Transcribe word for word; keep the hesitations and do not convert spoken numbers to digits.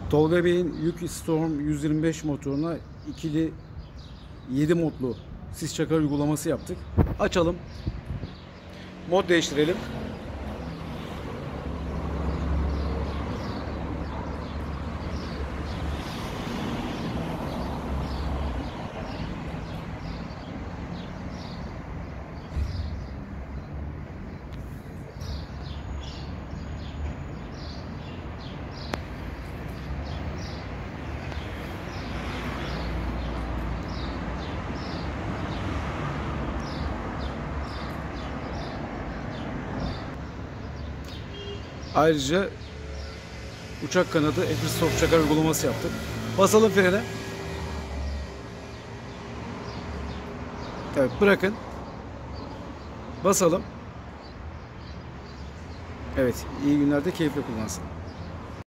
Tolga Bey'in Yuki Storm yüz yirmi beş motoruna ikili yedi modlu sis çakar uygulaması yaptık. Açalım. Mod değiştirelim. Ayrıca uçak kanadı F-Stop çakar uygulaması yaptık. Basalım frene. Evet, bırakın. Basalım. Evet, iyi günlerde keyifle kullansın.